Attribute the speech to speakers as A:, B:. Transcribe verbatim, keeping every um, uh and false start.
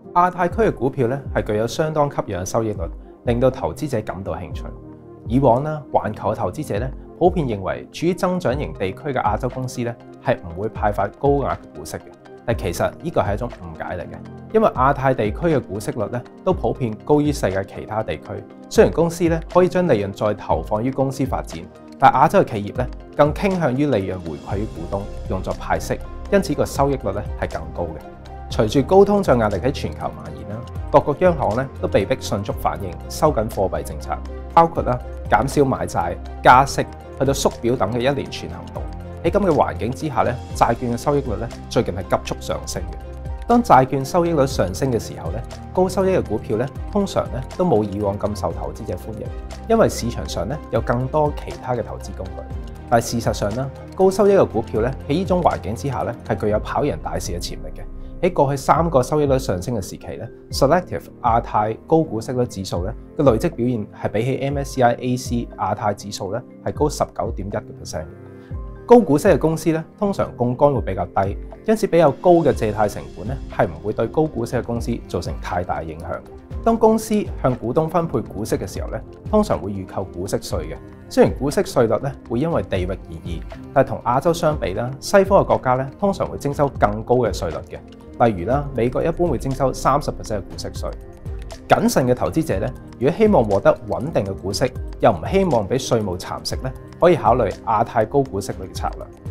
A: 亞太區嘅股票咧係具有相當吸引嘅收益率，令到投資者感到興趣。以往啦，環球嘅投資者咧普遍認為，處於增長型地區嘅亞洲公司咧係唔會派發高額股息嘅。但其實呢個係一種誤解嚟嘅，因為亞太地區嘅股息率咧都普遍高於世界其他地區。雖然公司咧可以將利潤再投放於公司發展，但亞洲嘅企業咧更傾向於利潤回饋於股東，用作派息，因此個收益率咧係更高嘅。隨住高通脹壓力喺全球蔓延啦，各國央行咧都被迫迅速反應，收緊貨幣政策，包括啦減少買債、加息、去到縮表等嘅一連串行動。喺咁嘅環境之下咧，債券嘅收益率咧最近係急速上升嘅。當債券收益率上升嘅時候咧，高收益嘅股票咧通常咧都冇以往咁受投資者歡迎，因為市場上咧有更多其他嘅投資工具。但係事實上咧，高收益嘅股票咧喺呢種環境之下咧係具有跑贏大市嘅潛力嘅。喺過去三個收益率上升嘅時期咧 ，Selective 亞太高股息率指數咧嘅累積表現係比起 M S C I A C 亞太指數咧係高十九點一個 percent。高股息嘅公司咧，通常槓桿會比較低，因此比較高嘅借貸成本咧，係唔會對高股息嘅公司造成太大影響。當公司向股東分配股息嘅時候咧，通常會預扣股息稅嘅。雖然股息稅率咧會因為地域而異，但係同亞洲相比啦，西方嘅國家咧通常會徵收更高嘅稅率嘅。例如啦，美國一般會徵收三十 percent 嘅股息稅。謹慎嘅投資者咧，如果希望獲得穩定嘅股息，又唔希望俾稅務蠶食咧，可以考慮亞太高股息率嘅策略。